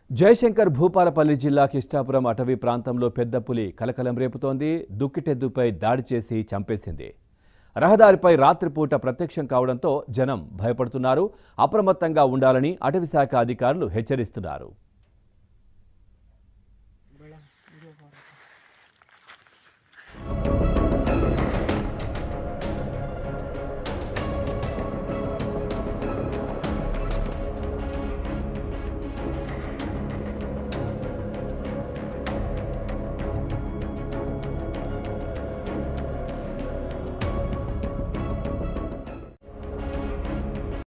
జయశంకర్ భూపాలపల్లి జిల్లా కిష్టాపురం అటవీ ప్రాంతంలో పెద్ద పులి కలకలం రేపుతోంది. దుక్కిటెద్దుపై దాడి చేసి చంపేసింది. రహదారిపై రాత్రిపూట ప్రత్యక్షం కావడంతో జనం భయపడుతున్నారు. అప్రమత్తంగా ఉండాలని అటవీశాఖ అధికారులు హెచ్చరిస్తున్నారు.